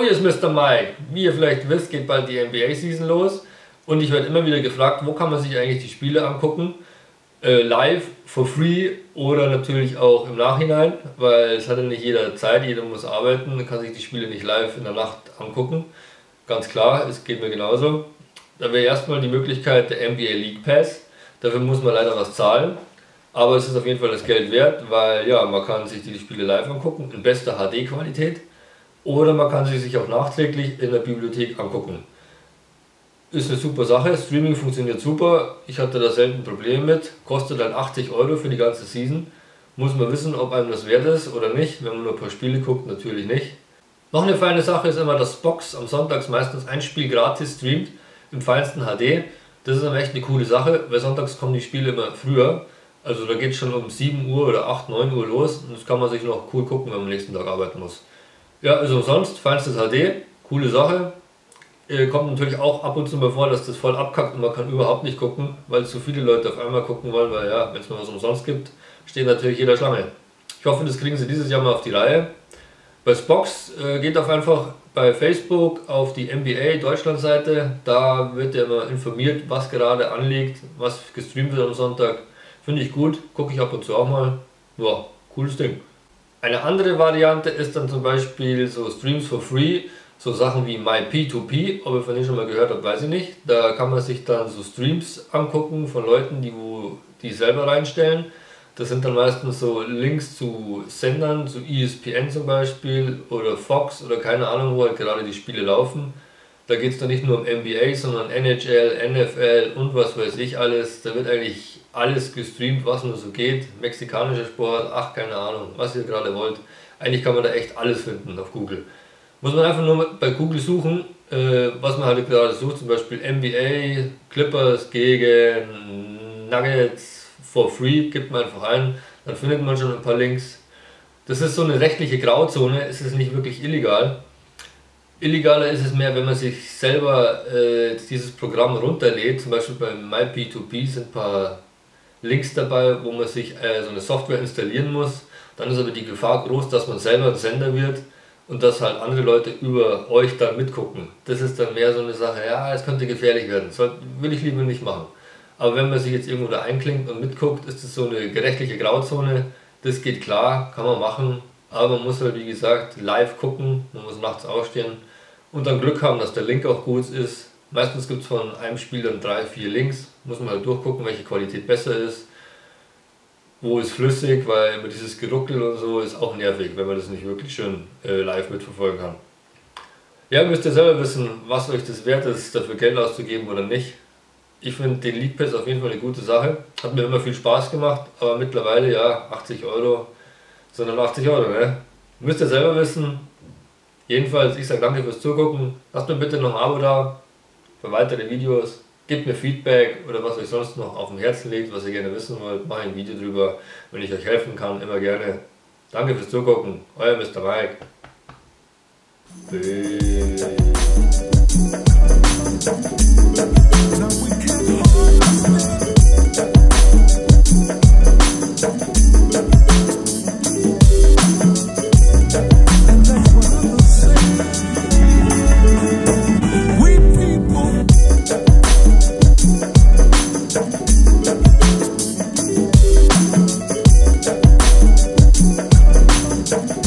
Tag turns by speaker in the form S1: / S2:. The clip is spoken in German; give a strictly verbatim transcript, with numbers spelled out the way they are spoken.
S1: hier ist Mister Mike. Wie ihr vielleicht wisst, geht bald die N B A-Season los und ich werde immer wieder gefragt, wo kann man sich eigentlich die Spiele angucken? Äh, live, for free oder natürlich auch im Nachhinein, weil es hat ja nicht jeder Zeit, jeder muss arbeiten, kann sich die Spiele nicht live in der Nacht angucken. Ganz klar, es geht mir genauso. Da wäre erstmal die Möglichkeit der N B A League Pass, dafür muss man leider was zahlen. Aber es ist auf jeden Fall das Geld wert, weil ja, man kann sich die Spiele live angucken, in bester H D-Qualität. Oder man kann sie sich auch nachträglich in der Bibliothek angucken. Ist eine super Sache, Streaming funktioniert super, ich hatte da selten Probleme mit. Kostet dann achtzig Euro für die ganze Season. Muss man wissen, ob einem das wert ist oder nicht. Wenn man nur ein paar Spiele guckt, natürlich nicht. Noch eine feine Sache ist immer, dass Box am Sonntags meistens ein Spiel gratis streamt, im feinsten H D. Das ist aber echt eine coole Sache, weil sonntags kommen die Spiele immer früher. Also da geht es schon um sieben Uhr oder acht, neun Uhr los und das kann man sich noch cool gucken, wenn man am nächsten Tag arbeiten muss. Ja, also sonst, feinstes H D, coole Sache. Äh, kommt natürlich auch ab und zu mal vor, dass das voll abkackt und man kann überhaupt nicht gucken, weil zu viele Leute auf einmal gucken wollen, weil ja, wenn es mal was umsonst gibt, steht natürlich jeder Schlange. Ich hoffe, das kriegen sie dieses Jahr mal auf die Reihe. Bei Spox äh, geht auf einfach bei Facebook auf die N B A Deutschland Seite, da wird ja immer informiert, was gerade anliegt, was gestreamt wird am Sonntag. Finde ich gut, gucke ich ab und zu auch mal. Ja, cooles Ding. Eine andere Variante ist dann zum Beispiel so Streams for Free, so Sachen wie My P zwei P, ob ihr von denen schon mal gehört habt, weiß ich nicht. Da kann man sich dann so Streams angucken von Leuten, die wo die selber reinstellen. Das sind dann meistens so Links zu Sendern, zu E S P N zum Beispiel oder Fox oder keine Ahnung, wo halt gerade die Spiele laufen. Da geht es dann nicht nur um N B A, sondern N H L, N F L und was weiß ich alles. Da wird eigentlich alles gestreamt, was nur so geht. Mexikanischer Sport, ach keine Ahnung, was ihr gerade wollt. Eigentlich kann man da echt alles finden auf Google. Muss man einfach nur bei Google suchen, äh, was man halt gerade sucht. Zum Beispiel N B A, Clippers gegen Nuggets for free, gibt man einfach ein. Dann findet man schon ein paar Links. Das ist so eine rechtliche Grauzone, es ist nicht wirklich illegal. Illegaler ist es mehr, wenn man sich selber äh, dieses Programm runterlädt. Zum Beispiel bei My P zwei P sind ein paar Links dabei, wo man sich äh, so eine Software installieren muss. Dann ist aber die Gefahr groß, dass man selber ein Sender wird und dass halt andere Leute über euch dann mitgucken. Das ist dann mehr so eine Sache, ja, es könnte gefährlich werden. Das würde ich lieber nicht machen. Aber wenn man sich jetzt irgendwo da einklingt und mitguckt, ist das so eine gerechtliche Grauzone. Das geht klar, kann man machen. Aber man muss halt, wie gesagt, live gucken, man muss nachts aufstehen und dann Glück haben, dass der Link auch gut ist. Meistens gibt es von einem Spiel dann drei, vier Links, muss man halt durchgucken, welche Qualität besser ist, wo ist flüssig, weil immer dieses Geruckel und so ist auch nervig, wenn man das nicht wirklich schön äh, live mitverfolgen kann. Ja, müsst ihr selber wissen, was euch das wert ist, dafür Geld auszugeben oder nicht. Ich finde den League Pass auf jeden Fall eine gute Sache, hat mir immer viel Spaß gemacht, aber mittlerweile ja, achtzig Euro. Sondern achtzig Euro, ne? Müsst ihr selber wissen. Jedenfalls, ich sage danke fürs Zugucken. Lasst mir bitte noch ein Abo da für weitere Videos. Gebt mir Feedback oder was euch sonst noch auf dem Herzen liegt, was ihr gerne wissen wollt. Mache ein Video drüber. Wenn ich euch helfen kann, immer gerne. Danke fürs Zugucken. Euer Mister Mike.
S2: We'll be right back.